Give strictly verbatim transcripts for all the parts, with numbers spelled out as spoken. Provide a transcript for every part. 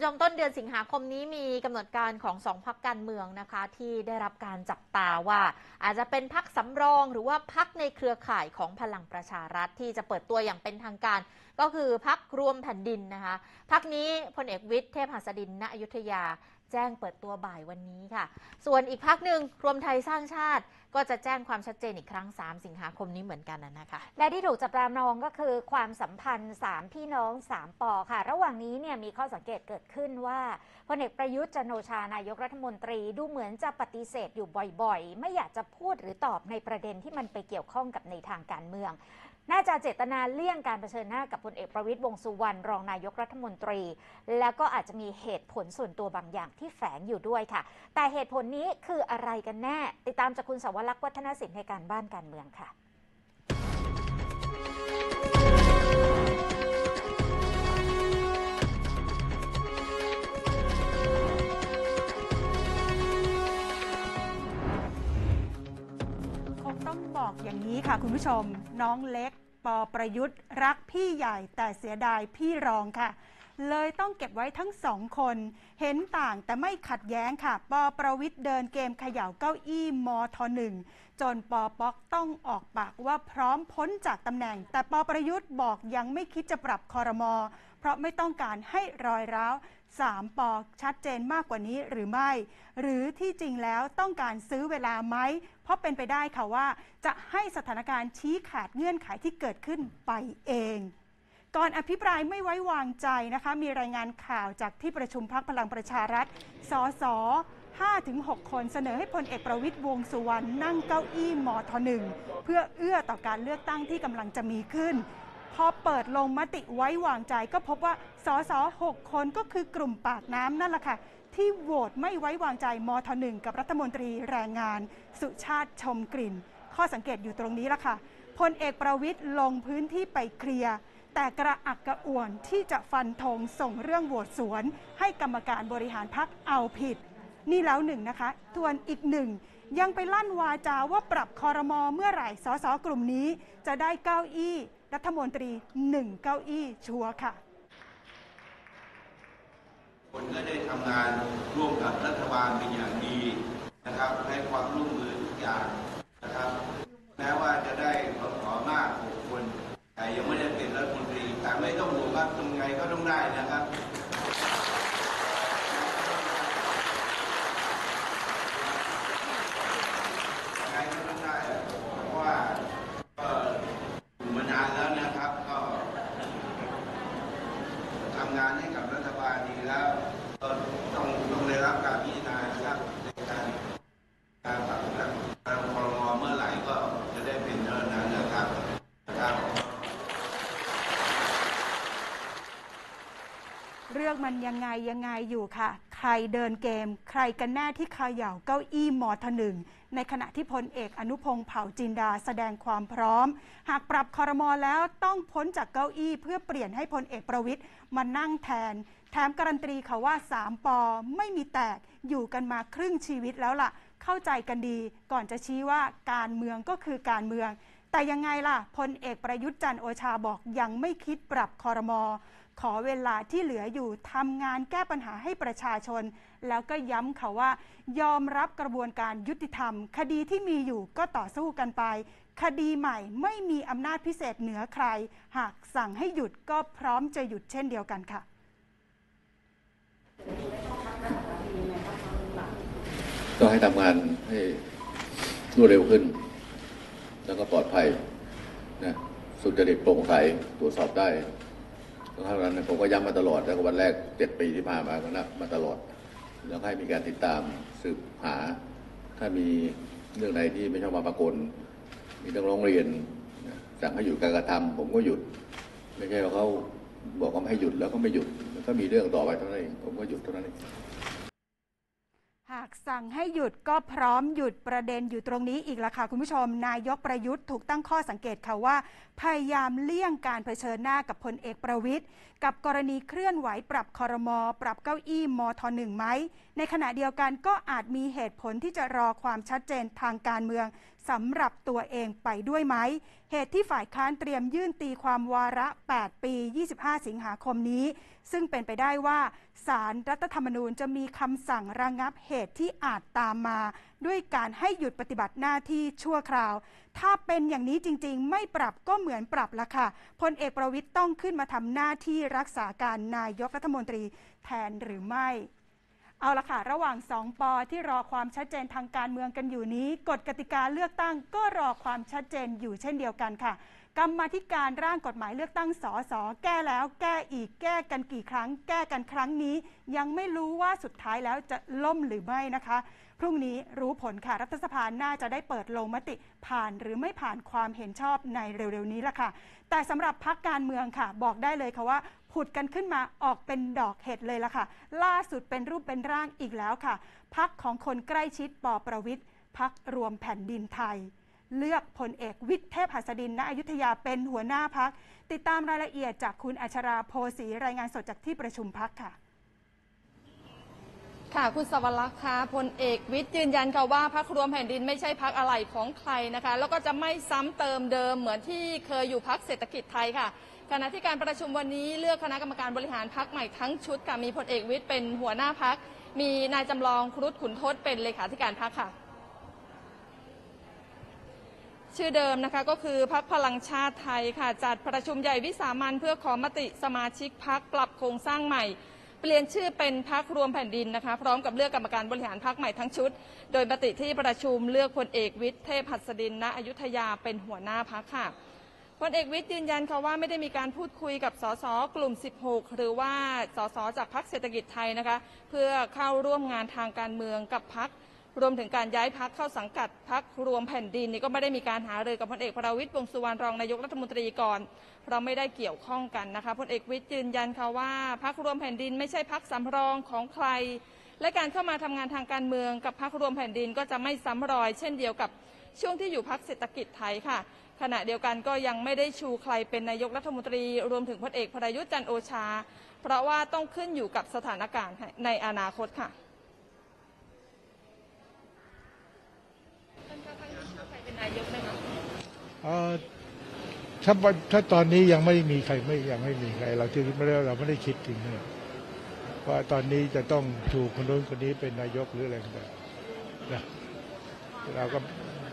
ผู้ชมต้นเดือนสิงหาคมนี้มีกำหนดการของสองพรรคการเมืองนะคะที่ได้รับการจับตาว่าอาจจะเป็นพรรคสำรองหรือว่าพรรคในเครือข่ายของพลังประชารัฐที่จะเปิดตัวอย่างเป็นทางการก็คือพรรครวมแผ่นดินนะคะพรรคนี้พลเอกวิทย์เทพหัสดินณอยุธยาแจ้งเปิดตัวบ่ายวันนี้ค่ะส่วนอีกพรรคหนึ่งรวมไทยสร้างชาติก็จะแจ้งความชัดเจนอีกครั้งสามสิงหาคมนี้เหมือนกันนะคะและที่ถูกจับตามองก็คือความสัมพันธ์สามพี่น้องสามปอค่ะระหว่างนี้เนี่ยมีข้อสังเกตเกิดขึ้นว่าพลเอกประยุทธ์จันทร์โอชานายกรัฐมนตรีดูเหมือนจะปฏิเสธอยู่บ่อยๆไม่อยากจะพูดหรือตอบในประเด็นที่มันไปเกี่ยวข้องกับในทางการเมืองน่าจะเจตนาเลี่ยงการเผชิญหน้ากับพลเอกประวิตรวงษ์สุวรรณรองนายกรัฐมนตรีแล้วก็อาจจะมีเหตุผลส่วนตัวบางอย่างที่แฝงอยู่ด้วยค่ะแต่เหตุผลนี้คืออะไรกันแน่ติดตามจากคุณสวรักษ์วัฒนศิลป์ในการบ้านการเมืองค่ะต้องบอกอย่างนี้ค่ะคุณผู้ชมน้องเล็กปอประยุทธ์รักพี่ใหญ่แต่เสียดายพี่รองค่ะเลยต้องเก็บไว้ทั้งสองคนเห็นต่างแต่ไม่ขัดแย้งค่ะปอประวิทย์เดินเกมเขย่าเก้าอี้มทหนึ่งจนปอป๊อกต้องออกปากว่าพร้อมพ้นจากตำแหน่งแต่ปอประยุทธ์บอกยังไม่คิดจะปรับครม.เพราะไม่ต้องการให้รอยร้าวสามปอชัดเจนมากกว่านี้หรือไม่หรือที่จริงแล้วต้องการซื้อเวลาไหมเพราะเป็นไปได้ค่ะว่าจะให้สถานการณ์ชี้ขาดเงื่อนไขที่เกิดขึ้นไปเองก่อนอภิปรายไม่ไว้วางใจนะคะมีรายงานข่าวจากที่ประชุมพรรคพลังประชารัฐสส ห้าถึงหก คนเสนอให้พลเอกประวิตรวงษ์สุวรรณนั่งเก้าอี้มทหนึ่งเพื่อเอื้อต่อการเลือกตั้งที่กำลังจะมีขึ้นพอเปิดลงมติไว้วางใจก็พบว่าสส หก คนก็คือกลุ่มปากน้ำนั่นแหละค่ะที่โหวตไม่ไว้วางใจมทหนึ่งกับรัฐมนตรีแรงงานสุชาติชมกลิ่นข้อสังเกตอยู่ตรงนี้ละค่ะพลเอกประวิตรลงพื้นที่ไปเคลียร์แต่กระอักกระอ่วนที่จะฟันธงส่งเรื่องโหวตสวนให้กรรมการบริหารพรรคเอาผิดนี่แล้วหนึ่งนะคะส่วนอีกหนึ่งยังไปลั่นวาจาว่าปรับครม.เมื่อไหร่สสกลุ่มนี้จะได้เก้าอี้รัฐมนตรีหนึ่งเก้าอี้ชัวร์ค่ะคนก็ได้ทำงานร่วมกับรัฐบาลเป็นอย่างดีนะครับให้ความร่วมมือทุกอย่างนะครับแม้ว่าจะได้สสมากหกคนแต่ยังไม่ได้เป็นรัฐมนตรีแต่ไม่ต้องห่วงครับยังไงก็ต้องได้นะครับยังไงก็ต้องได้เพราะว่าก็อยู่มานานแล้วนะครับก็ทำงานให้กับรัฐบาลดีแล้วก็ต้องต้องได้รับการพิจารณาครับในการการปรับปรุงการครม.เมื่อไหร่ก็จะได้เป็นเท่านั้นนะครับนะครับเรื่องมันยังไงยังไงอยู่ค่ะใครเดินเกมใครกันแน่ที่เขย่าเก้าอี้มทหนึ่งในขณะที่พลเอกอนุพงษ์เผ่าจินดาแสดงความพร้อมหากปรับครม.แล้วต้องพ้นจากเก้าอี้เพื่อเปลี่ยนให้พลเอกประวิตรมานั่งแทนแถมการันตีค่ะว่าสามปอไม่มีแตกอยู่กันมาครึ่งชีวิตแล้วล่ะเข้าใจกันดีก่อนจะชี้ว่าการเมืองก็คือการเมืองแต่ยังไงล่ะพลเอกประยุทธ์จันทร์โอชาบอกยังไม่คิดปรับครม.ขอเวลาที่เหลืออยู่ทำงานแก้ปัญหาให้ประชาชนแล้วก็ย้ำค่ะว่ายอมรับกระบวนการยุติธรรมคดีที่มีอยู่ก็ต่อสู้กันไปคดีใหม่ไม่มีอำนาจพิเศษเหนือใครหากสั่งให้หยุดก็พร้อมจะหยุดเช่นเดียวกันค่ะก็ให้ทำงานให้รวดเร็วขึ้นแล้วก็ปลอดภัยนะสุจริตโปร่งใสตรวจสอบได้เท่านั้นผมก็ย้ำมาตลอดแล้วก็วันแรกเจ็ดปีที่ผ่านมาก็นับมาตลอดแล้วให้มีการติดตามสืบหาถ้ามีเรื่องใดที่ไม่ชอบมาปรากฏมีเรื่องร้องเรียนสั่งให้หยุดการกระทำผมก็หยุดไม่ใช่ว่าเขาบอกว่าไม่ให้หยุดแล้วก็ไม่หยุดแล้วก็มีเรื่องต่อไปเท่านั้นเองผมก็หยุดเท่านั้นเองหากสั่งให้หยุดก็พร้อมหยุดประเด็นอยู่ตรงนี้อีกแล้วค่ะคุณผู้ชมนายกประยุทธ์ถูกตั้งข้อสังเกตค่ะว่าพยายามเลี่ยงการเผชิญหน้ากับพลเอกประวิตรกับกรณีเคลื่อนไหวปรับครม.ปรับเก้าอี้มทหนึ่งไหมในขณะเดียวกันก็อาจมีเหตุผลที่จะรอความชัดเจนทางการเมืองสำหรับตัวเองไปด้วยไหมเหตุที่ฝ่ายค้านเตรียมยื่นตีความวาระแปดปียี่สิบห้าสิงหาคมนี้ซึ่งเป็นไปได้ว่าศาลรัฐธรรมนูญจะมีคำสั่งระงับเหตุที่อาจตามมาด้วยการให้หยุดปฏิบัติหน้าที่ชั่วคราวถ้าเป็นอย่างนี้จริงๆไม่ปรับก็เหมือนปรับละค่ะพลเอกประวิตรต้องขึ้นมาทำหน้าที่รักษาการนายกรัฐมนตรีแทนหรือไม่เอาละค่ะระหว่างสองปอที่รอความชัดเจนทางการเมืองกันอยู่นี้กฎกติกาเลือกตั้งก็รอความชัดเจนอยู่เช่นเดียวกันค่ะกรรมาธิการร่างกฎหมายเลือกตั้งสสแก้แล้วแก้อีกแก้กันกี่ครั้งแก้กันครั้งนี้ยังไม่รู้ว่าสุดท้ายแล้วจะล่มหรือไม่นะคะพรุ่งนี้รู้ผลค่ะรัฐสภาน่าจะได้เปิดลงมติผ่านหรือไม่ผ่านความเห็นชอบในเร็วๆนี้ละค่ะแต่สำหรับพรรคการเมืองค่ะบอกได้เลยค่ะว่าผุดกันขึ้นมาออกเป็นดอกเห็ดเลยละค่ะล่าสุดเป็นรูปเป็นร่างอีกแล้วค่ะพรรคของคนใกล้ชิดป.ประวิตรพรรครวมแผ่นดินไทยเลือกพลเอกวิทย์เทพหัสดินณอยุธยาเป็นหัวหน้าพรรคติดตามรายละเอียดจากคุณอัชราโพสีรายงานสดจากที่ประชุมพรรคค่ะค่ะคุณสวรักษ์คะพลเอกวิทย์ยืนยันค่ะว่าพรรครวมแผ่นดินไม่ใช่พรรคอะไรของใครนะคะแล้วก็จะไม่ซ้ำเติมเดิมเหมือนที่เคยอยู่พรรคเศรษฐกิจไทยค่ะขณะที่การประชุมวันนี้เลือกคณะกรรมการบริหารพรรคใหม่ทั้งชุดค่ะมีพลเอกวิทย์เป็นหัวหน้าพรรคมีนายจำลองครุฑขุนทดเป็นเลขาธิการพรรคค่ะชื่อเดิมนะคะก็คือพรรคพลังชาติไทยค่ะจัดประชุมใหญ่วิสามัญเพื่อขอมติสมาชิกพรรคปรับโครงสร้างใหม่เปลี่ยนชื่อเป็นพรรครวมแผ่นดินนะคะพร้อมกับเลือกกรรมการบริหารพรรคใหม่ทั้งชุดโดยมติที่ประชุมเลือกพลเอกวิทย์เทพหัสดินณอยุธยาเป็นหัวหน้าพรรคค่ะพลเอกวิทย์ยืนยันค่ะว่าไม่ได้มีการพูดคุยกับสสกลุ่มสิบหกหรือว่าสสจากพรรคเศรษฐกิจไทยนะคะเพื่อเข้าร่วมงานทางการเมืองกับพรรครวมถึงการย้ายพรรคเข้าสังกัดพรรครวมแผ่นดินนี่ก็ไม่ได้มีการหารือกับพลเอกประวิตร วงษ์สุวรรณรองนายกรัฐมนตรีก่อนเพราะไม่ได้เกี่ยวข้องกันนะคะพลเอกวิทย์ยืนยันค่ะว่าพรรครวมแผ่นดินไม่ใช่พรรคสำรองของใครและการเข้ามาทำงานทางการเมืองกับพรรครวมแผ่นดินก็จะไม่ซ้ำรอยเช่นเดียวกับช่วงที่อยู่พรรคเศรษฐกิจไทยค่ะขณะเดียวกันก็ยังไม่ได้ชูใครเป็นนายกรัฐมนตรีรวมถึงพลเอกประยุทธ์จันทร์โอชาเพราะว่าต้องขึ้นอยู่กับสถานการณ์ในอนาคตค่ะนายกไหมคะถ้าถ้าตอนนี้ยังไม่มีใครไม่ยังไม่มีใครเราที่ไม่ได้เราไม่ได้คิดถึงเนี่ยว่าตอนนี้จะต้องถูกคนโน้นคนนี้เป็นนายกหรืออะไรต่างๆนะเราก็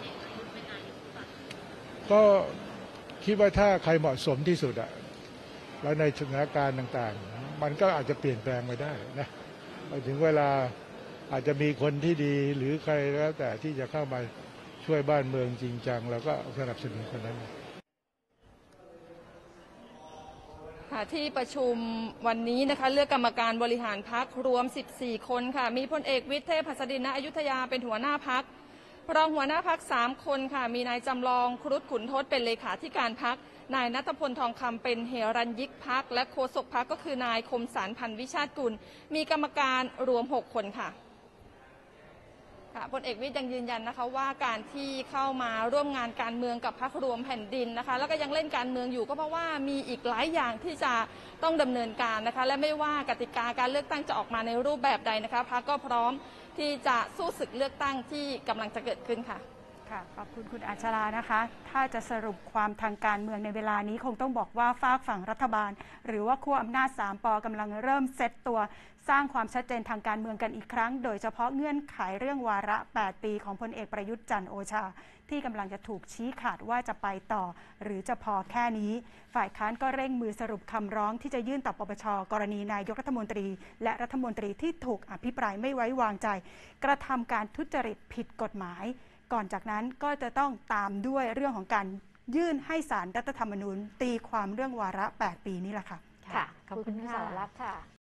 ก็คิดว่าถ้าใครเหมาะสมที่สุดอะแล้วในสถานการณ์ต่างๆมันก็อาจจะเปลี่ยนแปลงไปได้นะพอถึงเวลาอาจจะมีคนที่ดีหรือใครแล้วแต่ที่จะเข้ามาช่วยบ้านเมืองจริงจังแล้วก็สนับสนุนคนนั้นค่ะที่ประชุมวันนี้นะคะเลือกกรรมการบริหารพรรครวมสิบสี่คนค่ะมีพลเอกวิทย์เทพหัสดินณอยุธยาเป็นหัวหน้าพรรครองหัวหน้าพรรคสามคนค่ะมีนายจำลองครุฑขุนทดเป็นเลขาธิการพรรคนายณัฐพลทองคำเป็นเฮรัญยิกพรรคและโฆษกพรรคก็คือนายคมสารพันธ์วิชาติกุลมีกรรมการรวมหกคนค่ะพลเอกวิทย์ยังยืนยันนะคะว่าการที่เข้ามาร่วมงานการเมืองกับพรรครวมแผ่นดินนะคะแล้วก็ยังเล่นการเมืองอยู่ก็เพราะว่ามีอีกหลายอย่างที่จะต้องดำเนินการนะคะและไม่ว่ากติกาการเลือกตั้งจะออกมาในรูปแบบใดนะคะพรรคก็พร้อมที่จะสู้ศึกเลือกตั้งที่กำลังจะเกิดขึ้นค่ะค่ะขอบคุณคุณอัชรานะคะถ้าจะสรุปความทางการเมืองในเวลานี้คงต้องบอกว่าฝากฝั่งรัฐบาลหรือว่าขั้วอำนาจสามปกำลังเริ่มเซตตัวสร้างความชัดเจนทางการเมืองกันอีกครั้งโดยเฉพาะเงื่อนไขเรื่องวาระแปดปีของพลเอกประยุทธ์จันทร์โอชาที่กำลังจะถูกชี้ขาดว่าจะไปต่อหรือจะพอแค่นี้ฝ่ายค้านก็เร่งมือสรุปคำร้องที่จะยื่นต่อปปชกรณีนายกรัฐมนตรีและรัฐมนตรีที่ถูกอภิปรายไม่ไว้วางใจกระทำการทุจริตผิดกฎหมายก่อนจากนั้นก็จะต้องตามด้วยเรื่องของการยื่นให้ศาลรัฐธรรมนูญตีความเรื่องวาระแปดปีนี้แหละค่ะค่ะขอบคุณคุณสาวรักษ์ค่ะ